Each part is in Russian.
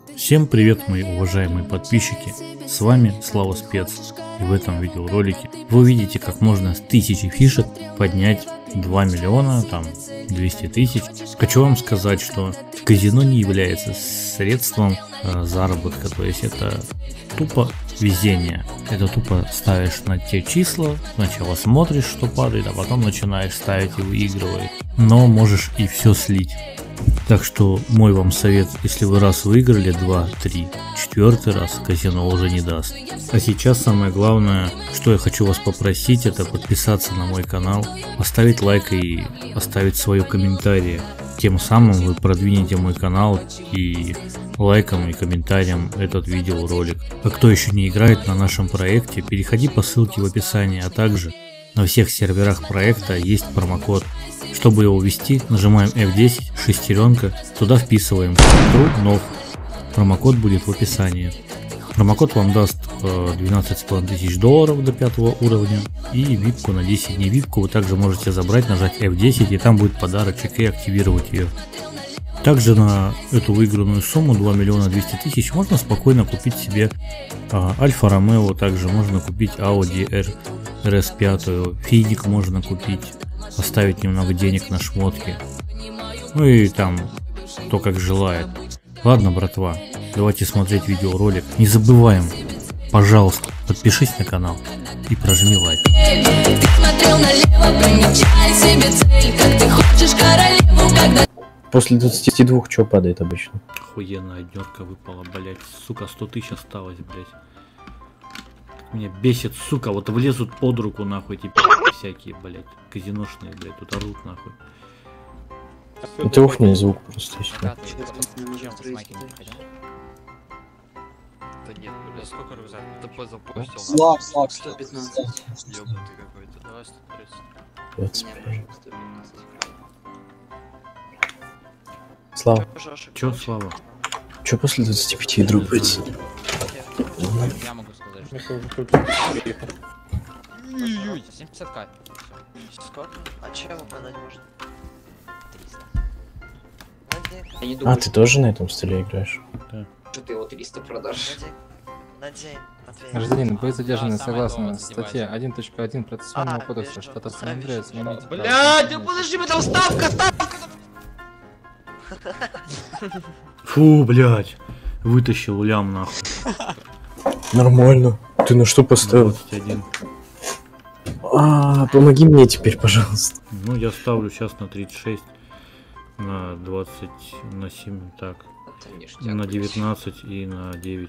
Всем привет, мои уважаемые подписчики, с вами Слава Спец, и в этом видеоролике вы увидите, как можно с 1000 фишек поднять 2 миллиона, 200 тысяч. Хочу вам сказать, что казино не является средством заработка, то есть это тупо везение, это тупо ставишь на те числа, сначала смотришь, что падает, а потом начинаешь ставить и выигрывать, но можешь и все слить. Так что мой вам совет, если вы раз выиграли, 2, 3, 4 раз казино уже не даст. А сейчас самое главное, что я хочу вас попросить, это подписаться на мой канал, поставить лайк и оставить свое комментарие. Тем самым вы продвинете мой канал и лайком и комментарием этот видеоролик. А кто еще не играет на нашем проекте, переходи по ссылке в описании, а также на всех серверах проекта есть промокод. Чтобы его ввести, нажимаем F10, шестеренка, туда вписываем TrueNov. Промокод будет в описании. Промокод вам даст 12,5 тысяч долларов до 5 уровня и випку на 10 дней. Випку вы также можете забрать, нажать F10, и там будет подарочек, и активировать ее. Также на эту выигранную сумму 2 миллиона 200 тысяч можно спокойно купить себе Альфа Ромео, также можно купить Audi RS5, Фидик можно купить, оставить немного денег на шмотки, ну и там кто как желает. Ладно, братва, давайте смотреть видеоролик. Не забываем, пожалуйста, подпишись на канал и прожми лайк. После 22 что падает обычно? Охуенная однерка выпала, блять, сука, 100 тысяч осталось, блять. Меня бесит, сука, вот влезут под руку, нахуй, эти всякие, блять, казиношные, блять, тут орут, нахуй. Ты ухни звук просто. Да нет, бля, сколько рюкзак? ТП запустил. Слав, 115. Ёбнутый какой-то. Давай 130. 20. Слава, Чё, Слава? что после 25 дропается? Я могу сказать, что 750к. Сколько? А чем выпадать можно? 300. А, ты тоже на этом столе играешь? Что ты его 300 продашь? Надень, Матвей. Гражданин, вы задержаны Да, самое согласно главное, статье 1.1 процессуального кодекса вижу. штата Сан-Андреас. Не имеете права. Блядь, да подожди, там ставка! Фу, блять, вытащил лям, нахуй. Нормально. Ты на что поставил? 21. Помоги мне теперь, пожалуйста. Ну, я ставлю сейчас на 36, на 20, на 7, так, Это ништяк, на блядь. 19 и на 9.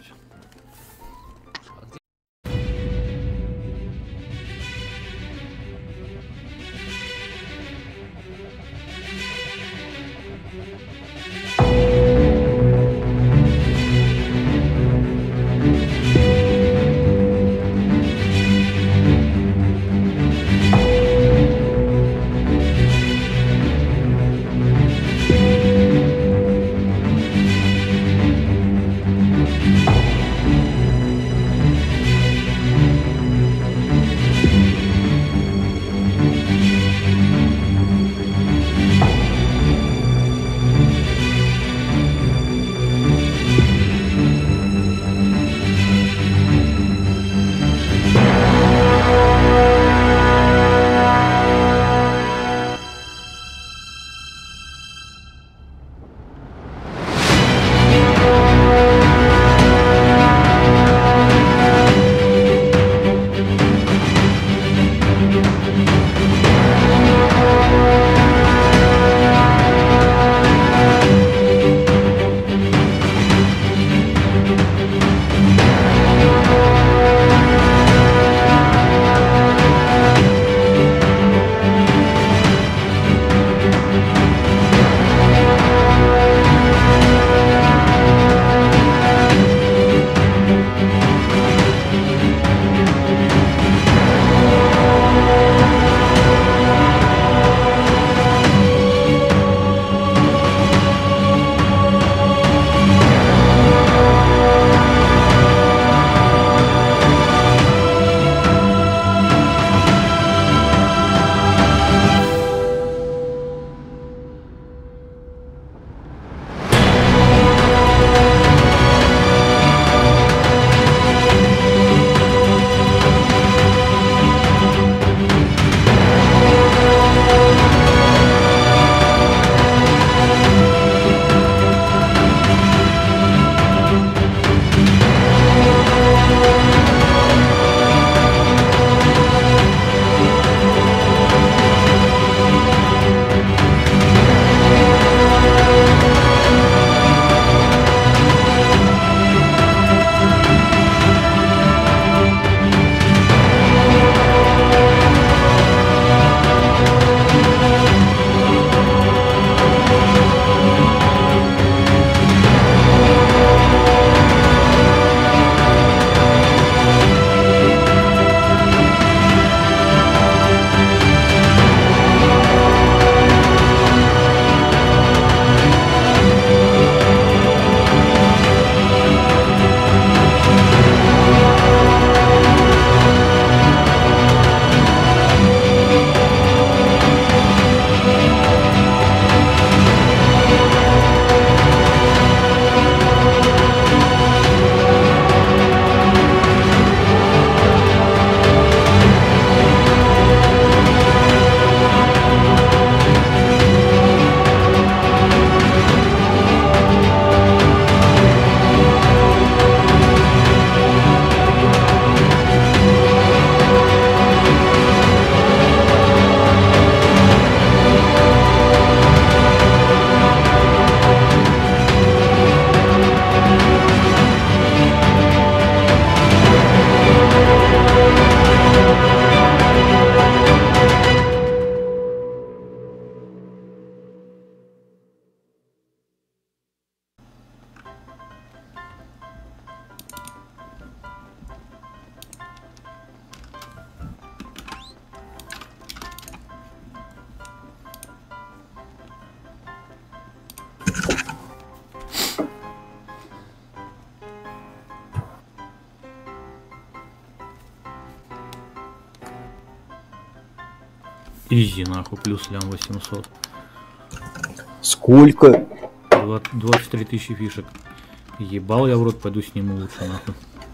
Изи нахуй, плюс лям 800. Сколько? 23 тысячи фишек. Ебал я в рот, пойду сниму лучше нахуй.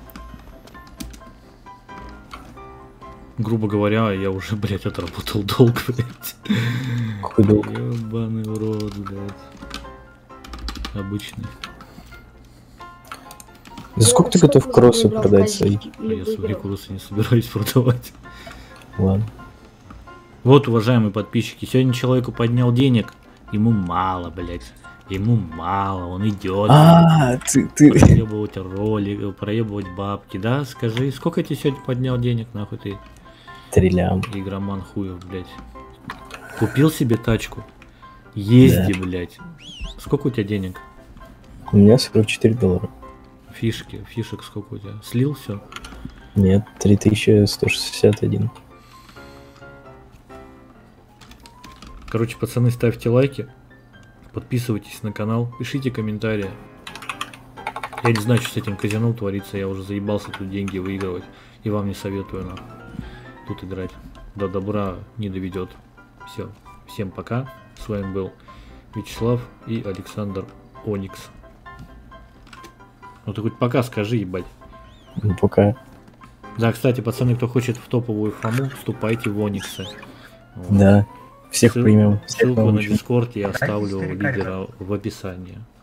Грубо говоря, я уже, блядь, отработал долг, блядь. Какой долг? Ебаный в рот, блядь. Обычный. За сколько ты готов кроссы продать свои? А я свои курсы не собираюсь продавать. Ладно. Вот, уважаемые подписчики, сегодня человеку поднял денег, ему мало, блядь. Ему мало, он идет. Ты... Проебывать ролик, проебывать бабки, да? Скажи, сколько я тебе сегодня поднял денег, нахуй ты? 3 лям. Игроман хуев, блядь. Купил себе тачку? Езди, Да. блядь. Сколько у тебя денег? У меня $44. Фишек сколько у тебя? Слил все? Нет, 3161. Короче, пацаны, ставьте лайки, подписывайтесь на канал, пишите комментарии. Я не знаю, что с этим казино творится, я уже заебался тут деньги выигрывать. И вам не советую нахуй тут играть. До добра не доведет. Все, всем пока. С вами был Вячеслав и Александр Оникс. Ну ты хоть пока скажи, ебать. Ну, пока. Да, кстати, пацаны, кто хочет в топовую фому, вступайте в Ониксы. Вот. Да. Всех примем. Всех Ссылку на научим. Дискорд я оставлю у лидера в описании.